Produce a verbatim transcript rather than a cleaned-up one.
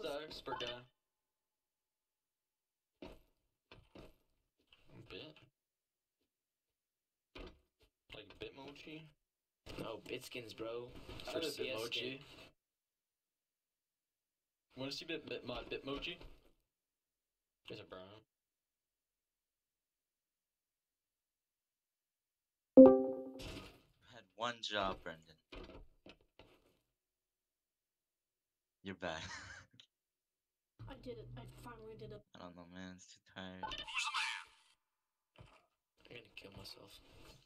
the expert guy? Bit? Like Bitmoji? No, Bitskins, bro. I For have a C S Bitmoji. skin. Want to see bit, bit my Bitmoji? Is it brown? I had one job, Brendan. You're back. I did it. I finally did it. I don't know, man. It's too tired. I'm gonna kill myself.